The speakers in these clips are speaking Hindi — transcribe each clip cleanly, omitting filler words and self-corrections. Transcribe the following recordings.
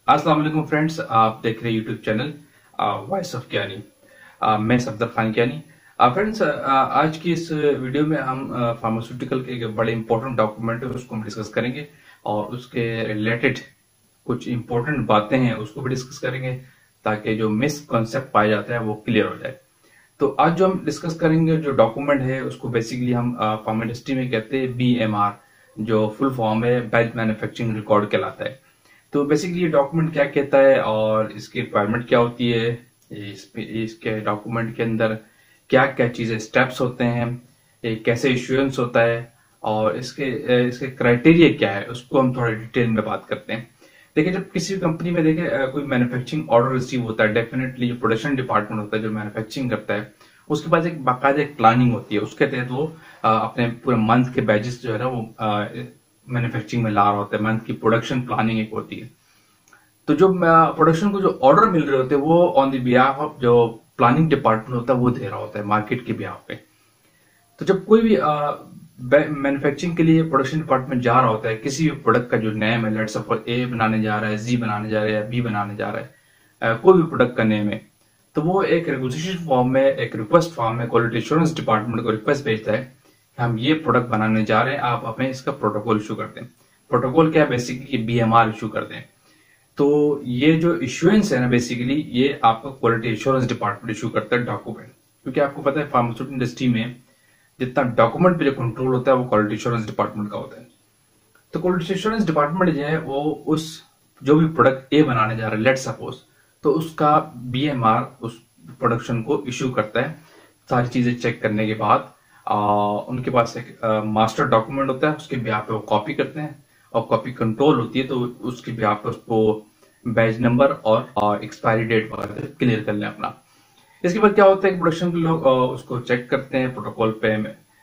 अस्सलाम वालेकुम फ्रेंड्स, आप देख रहे हैं यूट्यूब चैनल वॉइस ऑफ ज्ञानी। मैं सफदर खान ज्ञानी। फ्रेंड्स, आज की इस वीडियो में हम फार्मास्यूटिकल के एक बड़े इंपॉर्टेंट डॉक्यूमेंट है उसको हम डिस्कस करेंगे और उसके रिलेटेड कुछ इंपॉर्टेंट बातें हैं उसको भी डिस्कस करेंगे ताकि जो मिसकॉन्सेप्ट पाया जाता है वो क्लियर हो जाए। तो आज जो हम डिस्कस करेंगे जो डॉक्यूमेंट है उसको बेसिकली हम फार्मा इंडस्ट्री में कहते हैं BMR, जो फुल फॉर्म है बैच मैन्युफैक्चरिंग रिकॉर्ड कहलाता है। तो बेसिकली ये डॉक्यूमेंट क्या कहता है और इसकी रिक्वायरमेंट क्या होती है, इसके डॉक्यूमेंट के अंदर क्या क्या चीजें स्टेप्स होते हैं, ये कैसे इश्यूएंस होता है और इसके क्राइटेरिया क्या है, उसको हम थोड़ा डिटेल में बात करते हैं। देखिए, जब किसी कंपनी में कोई मैन्युफैक्चरिंग ऑर्डर रिसीव होता है, डेफिनेटली जो प्रोडक्शन डिपार्टमेंट होता है जो मैन्युफैक्चरिंग करता है उसके पास एक बाकायदा एक प्लानिंग होती है। उसके तहत वो अपने पूरे मंथ के बैचेस जो है ना वो मैन्युफैक्चरिंग में ला रहा होता है। मंथ की प्रोडक्शन प्लानिंग एक होती है। तो जो प्रोडक्शन को जो ऑर्डर मिल रहे होते हैं वो ऑन द बिहाफ ऑफ जो प्लानिंग डिपार्टमेंट होता है वो दे रहा होता है मार्केट के बिहाफ पे। तो जब कोई भी मैन्युफैक्चरिंग के लिए प्रोडक्शन डिपार्टमेंट जा रहा होता है, किसी भी प्रोडक्ट का जो नेम है, लेट्स सपोज ए बनाने जा रहा है, जी बनाने जा रहा है, बी बनाने जा रहा है, कोई भी प्रोडक्ट का नेम है, तो वो एक रिक्वेजिशन फॉर्म में, एक रिक्वेस्ट फॉर्म में क्वालिटी एश्योरेंस डिपार्टमेंट को रिक्वेस्ट भेजता है कि हम ये प्रोडक्ट बनाने जा रहे हैं, आप हमें इसका प्रोटोकॉल इशू कर दें। प्रोटोकॉल क्या है? बेसिकली BMR इशू कर दें। तो ये जो इश्यूएंस है ना, बेसिकली ये आपका क्वालिटी एश्योरेंस डिपार्टमेंट इशू करता है डॉक्यूमेंट। क्योंकि आपको पता है फार्मास्यूटिकल इंडस्ट्री में जितना डॉक्यूमेंट पे जो कंट्रोल होता है वो क्वालिटी एश्योरेंस डिपार्टमेंट का होता है। तो क्वालिटी एश्योरेंस डिपार्टमेंट जो है वो उस जो भी प्रोडक्ट ए बनाने जा रहा है, लेट सपोज, तो उसका BMR उस प्रोडक्शन को इशू करता है। सारी चीजें चेक करने के बाद उनके पास एक मास्टर डॉक्यूमेंट होता है, उसके ब्याह पे वो कॉपी करते हैं और कॉपी कंट्रोल होती है, तो उसके ब्याह पे उसको बैच नंबर और एक्सपायरी डेट वगैरह क्लियर कर लें अपना। इसके बाद क्या होता है कि प्रोडक्शन के लोग उसको चेक करते हैं, प्रोटोकॉल पे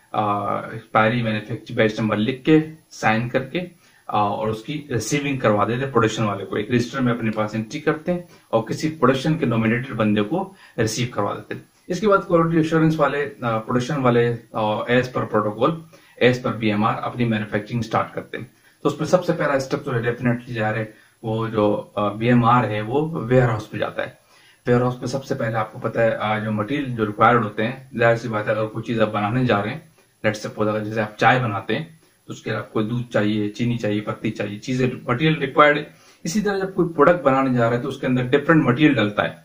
एक्सपायरी मैन्युफैक्चर बैच नंबर लिख के साइन करके और उसकी रिसीविंग करवा देते हैं प्रोडक्शन वाले को। एक रजिस्टर में अपने पास एंट्री करते हैं और किसी प्रोडक्शन के नॉमिनेटेड बंदे को रिसीव करवा देते हैं। इसके बाद क्वालिटी एश्योरेंस वाले, प्रोडक्शन वाले as per protocol, as per BMR अपनी मैन्युफैक्चरिंग स्टार्ट करते हैं। तो उसमें सबसे पहला स्टेप जो है डेफिनेटली जा रहे वो जो BMR है वो वेयर हाउस पे जाता है। वेयर हाउस में सबसे पहले आपको पता है जो मटेरियल जो रिक्वायर्ड होते हैं, जाहिर सी बात है अगर कोई चीज आप बनाने जा रहे हैं, लेट्स सपोज अगर जैसे आप चाय बनाते हैं तो उसके लिए आपको दूध चाहिए, चीनी चाहिए, पत्ती चाहिए, चीजें मटेरियल रिक्वायर्ड है। इसी तरह जब कोई प्रोडक्ट बनाने जा रहा है तो उसके अंदर डिफरेंट मटेरियल डलता है।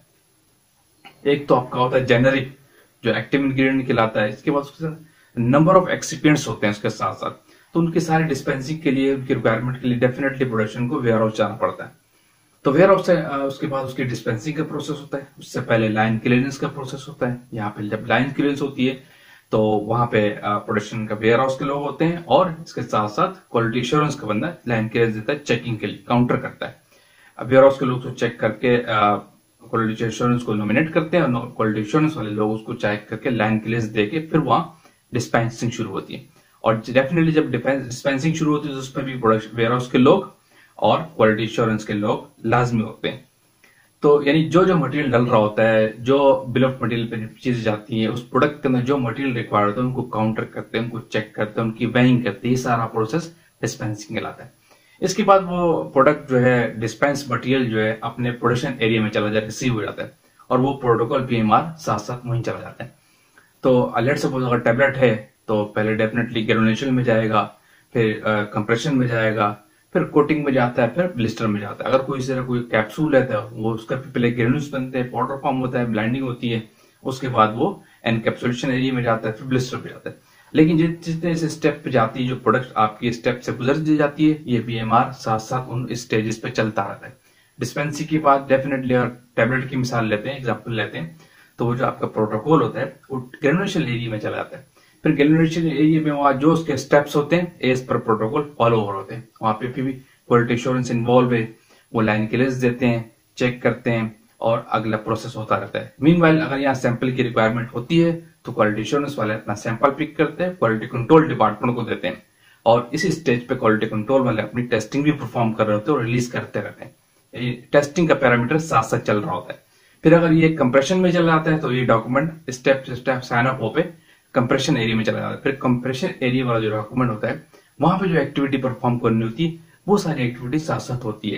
एक तो आपका होता है जेनेरिक जो एक्टिव इंग्रेडिएंट कहलाता है, इसके बाद उसके साथ नंबर ऑफ एक्सिपिएंट्स होते हैं उसके साथ साथ, तो उनके सारे डिस्पेंसिंग के लिए, उनकी रिक्वायरमेंट के लिए डेफिनेटली प्रोडक्शन को वेयर हाउस जाना पड़ता है। तो वेयर हाउस से उसके बाद उसकी डिस्पेंसिंग का प्रोसेस होता है, उससे पहले लाइन क्लियरेंस का प्रोसेस होता है। यहाँ पे जब लाइन क्लियरेंस होती है तो वहां पे प्रोडक्शन का वेयर हाउस के लोग होते हैं और इसके साथ साथ क्वालिटी एश्योरेंस का बंदा लाइन क्लियरेंस देता है, चेकिंग के लिए काउंटर करता है। अब वेयर हाउस के लोग तो चेक करके क्वालिटी एश्योरेंस को नॉमिनेट करते हैं और क्वालिटी एश्योरेंस वाले लोग उसको चेक करके लाइन क्लियरेंस देके फिर वहां डिस्पेंसिंग शुरू होती है। और डेफिनेटली जब डिस्पेंसिंग शुरू होती है तो उस पर भी वेयर हाउस के लोग और क्वालिटी एश्योरेंस के लोग लाजमी होते हैं। तो यानी जो जो मटेरियल डल रहा होता है, जो बिल ऑफ मटेरियल पे चीजें जाती है, उस प्रोडक्ट के अंदर जो मटेरियल रिक्वायर्ड होता है उनको काउंटर करते हैं, उनको चेक करते हैं, उनकी वेइंग करते हैं। ये सारा प्रोसेस डिस्पेंसिंग कहलाता है। इसके बाद वो प्रोडक्ट जो है, डिस्पेंस मटेरियल जो है अपने प्रोडक्शन एरिया में चला जाता है, रिसीव हो जाता है और वो प्रोटोकॉल BMR साथ साथ वहीं चला जाता है। तो लेट सपोज अगर टेबलेट है तो पहले डेफिनेटली ग्रेनुलेशन में जाएगा, फिर कंप्रेशन में जाएगा, फिर कोटिंग में जाता है, फिर ब्लिस्टर में जाता है। अगर कोई तरह कोई कैप्सूल रहता है वो उसका पहले ग्रेन्यूल्स बनते हैं, पाउडर फॉर्म होता है, ब्लाइंडिंग होती है, उसके बाद वो एनकैप्सुलेशन एरिया में जाता है, फिर ब्लिस्टर पे जाता है। लेकिन जितने से स्टेप पे जाती है, जो प्रोडक्ट आपकी स्टेप से गुजर जाती है, ये BMR साथ साथ उन स्टेजेस पे चलता रहता है। डिस्पेंसिंग के बाद डेफिनेटली अगर टेबलेट की मिसाल लेते हैं, एग्जाम्पल लेते हैं, तो वो जो आपका प्रोटोकॉल होता है वो ग्रेनुलेशन एरिया में चला जाता है। फिर ग्रेनुलेशन एरिया में वहां जो उसके स्टेप्स होते हैं as per protocol follow over होते हैं, वहां पे भी क्वालिटी एश्योरेंस इन्वॉल्व है। वो लाइन क्लियरेंस देते हैं, चेक करते हैं और अगला प्रोसेस होता रहता है। मीनवाइल अगर यहाँ सैंपल की रिक्वायरमेंट होती है तो क्वालिटी एश्योरेंस वाले अपना सैंपल पिक करते हैं, क्वालिटी कंट्रोल डिपार्टमेंट को देते हैं और इसी स्टेज पे क्वालिटी कंट्रोल वाले अपनी टेस्टिंग भी परफॉर्म कर रहे होते हैं और रिलीज करते रहते हैं। टेस्टिंग का पैरामीटर साथ साथ चल रहा होता है। फिर अगर ये कंप्रेशन में चला जाता है तो ये डॉक्यूमेंट स्टेप से स्टेप साइन अप हो पे कंप्रेशन एरिया में चला जाता है। फिर कंप्रेशन एरिया वाला जो डॉक्यूमेंट होता है वहां पे जो एक्टिविटी परफॉर्म करनी होती है वो सारी एक्टिविटी साथ साथ होती है।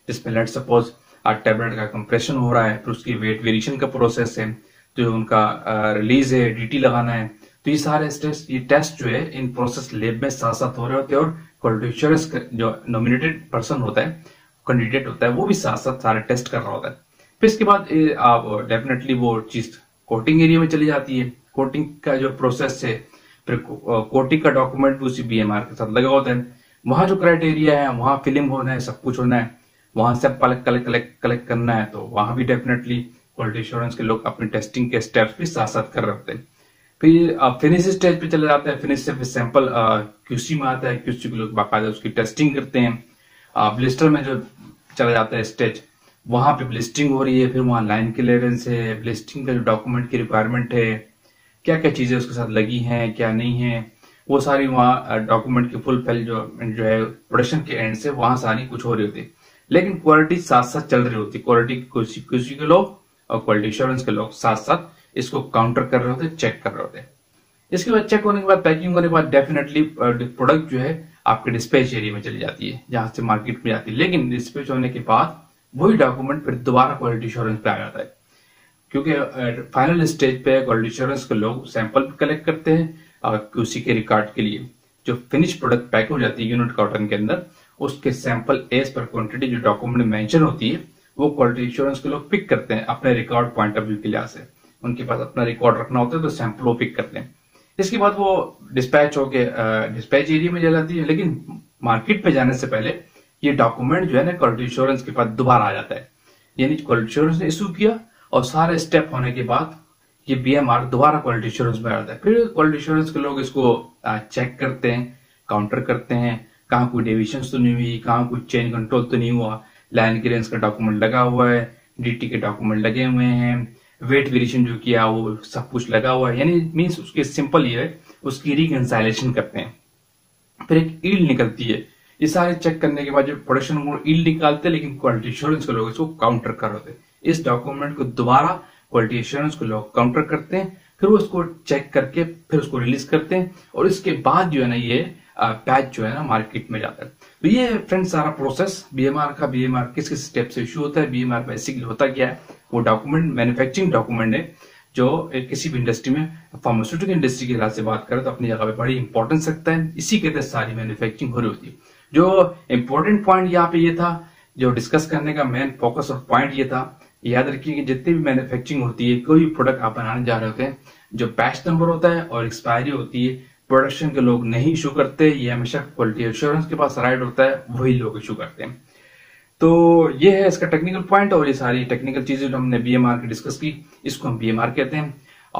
जिसमें लेट सपोज टैबलेट का कंप्रेशन हो रहा है, फिर उसकी वेट वेरिएशन का प्रोसेस है, जो उनका रिलीज है, डीटी लगाना है। तो ये सारे टेस्ट जो है इन प्रोसेस लैब में साथ साथ हो रहे होते हैं, और क्वालिटी एश्योरेंस जो नॉमिनेटेड पर्सन होता है, कैंडिडेट होता है, वो भी साथ साथ सारे टेस्ट कर रहा होता है। फिर इसके बाद आप डेफिनेटली वो चीज कोटिंग एरिया में चली जाती है। कोटिंग का जो प्रोसेस है, फिर कोटिंग का डॉक्यूमेंट भी उसी बीएमआर के साथ लगा होता है। वहां जो क्राइटेरिया है, वहां फिलिंग होना है, सब कुछ होना है, वहां से कलेक्ट करना है, तो वहां भी डेफिनेटली क्वालिटी एश्योरेंस के लोग अपनी टेस्टिंग के स्टेप्स भी साथ साथ कर रहे होते हैं। फिर फिनिश स्टेज पे चले जाते हैं। फिनिश से फिर सैंपल क्यूसी में आता है, क्यूसी के लोग बाकायदा उसकी टेस्टिंग करते हैं। ब्लिस्टर में जो चला जाता है स्टेज, वहां पे ब्लिस्टिंग हो रही है, फिर वहां लाइन क्लियरेंस है, ब्लिस्टिंग का जो डॉक्यूमेंट की रिक्वायरमेंट है, क्या क्या चीजें उसके साथ लगी हैं, क्या नहीं है, वो सारी वहाँ डॉक्यूमेंट की फुल फाइल जो है प्रोडक्शन के एंड से वहां सारी कुछ हो रही होती है। लेकिन क्वालिटी साथ साथ चल रही होती है। क्वालिटी क्यूसी के लोग और क्वालिटी एश्योरेंस के लोग साथ साथ इसको काउंटर कर रहे होते, चेक कर रहे होते। इसके बाद चेक होने के बाद, पैकिंग होने के बाद डेफिनेटली प्रोडक्ट जो है आपके डिस्पैच एरिया में चली जाती है, जहां से मार्केट में जाती है। लेकिन डिस्पैच होने के बाद वही डॉक्यूमेंट फिर दोबारा क्वालिटी एश्योरेंस पे आ जाता है, क्योंकि फाइनल स्टेज पे क्वालिटी एश्योरेंस के लोग सैंपल कलेक्ट करते हैं और क्यूसी के रिकॉर्ड के लिए जो फिनिश प्रोडक्ट पैक हो जाती है यूनिट कॉटन के अंदर, उसके सैंपल एज पर क्वांटिटी जो डॉक्यूमेंट में मेंशन होती है, वो क्वालिटी एश्योरेंस के लोग पिक करते हैं अपने रिकॉर्ड पॉइंट ऑफ व्यू के लिहाज से। उनके पास अपना रिकॉर्ड रखना होता है, तो सैंपल वो पिक करते हैं। इसके बाद वो डिस्पैच होके डिस्पैच एरिया में जाती है। लेकिन मार्केट में जाने से पहले ये डॉक्यूमेंट जो है ना क्वालिटी एश्योरेंस के पास दोबारा आ जाता है। यानी क्वालिटी एश्योरेंस ने इशू किया और सारे स्टेप होने के बाद ये बीएमआर दोबारा क्वालिटी एश्योरेंस में आ जाता है। फिर क्वालिटी एश्योरेंस के लोग इसको चेक करते हैं, काउंटर करते हैं, कहाँ कोई डेविएशन तो नहीं हुई, कहाँ कोई चेंज कंट्रोल तो नहीं हुआ, लाइन क्लियरेंस का डॉक्यूमेंट लगा हुआ है, डीटी के डॉक्यूमेंट लगे हुए हैं, वेट वेरिएशन जो किया वो सब कुछ लगा हुआ है। यानी मीन्स उसके सिंपल ये है, उसकी रिकंसाइलेशन करते हैं। फिर एक ईल्ड निकलती है। ये सारे चेक करने के बाद जो प्रोडक्शन वो ईल्ड निकालते हैं, लेकिन क्वालिटी एश्योरेंस के लोग इसको काउंटर कर रहे थे। इस डॉक्यूमेंट को दोबारा क्वालिटी एश्योरेंस के लोग काउंटर करते हैं, फिर वो उसको चेक करके फिर उसको रिलीज करते हैं, और इसके बाद जो है ना ये पैच जो है ना मार्केट में जाता है। तो ये फ्रेंड्स सारा प्रोसेस बीएमआर का। बीएमआर किस किस स्टेप से इश्यू होता है, बीएमआर बेसिकली होता क्या है, वो डॉक्यूमेंट मैन्युफैक्चरिंग डॉक्यूमेंट है जो किसी भी इंडस्ट्री में, फार्मास्यूटिकल इंडस्ट्री के लिहाज से बात करें तो अपनी जगह पे बड़ी इंपॉर्टेंस रखता है। इसी के तहत सारी मैन्युफैक्चरिंग हो रही होती है। जो इंपॉर्टेंट पॉइंट यहाँ पे ये था, जो डिस्कस करने का मेन फोकस और पॉइंट ये था, याद रखिए कि जितनी भी मैन्युफैक्चरिंग होती है, कोई भी प्रोडक्ट आप बनाने जा रहे होते हैं, जो बैच नंबर होता है और एक्सपायरी होती है, प्रोडक्शन के लोग नहीं इशू करते, ये हमेशा क्वालिटी एश्योरेंस के पास राइट होता है, वही लोग इशू करते हैं। तो ये है इसका टेक्निकल पॉइंट, और ये सारी टेक्निकल चीजें जो हमने बीएमआर की डिस्कस की, इसको हम बीएमआर कहते हैं।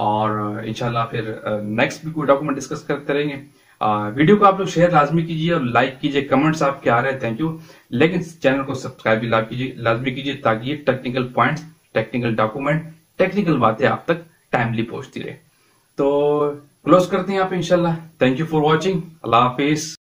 और इंशाल्लाह फिर नेक्स्ट भी कोई डॉक्यूमेंट डिस्कस करते रहेंगे। वीडियो को आप लोग शेयर लाजमी कीजिए और लाइक कीजिए, कमेंट्स आपके आ रहे हैं, थैंक यू। लेकिन चैनल को सब्सक्राइब भी लाजमी कीजिए, ताकि ये technical points, technical document, technical बातें आप तक टाइमली पहुंचती रहे। तो क्लोज करते हैं यहाँ पे इंशाल्लाह। Thank you for watching. Allah Hafiz.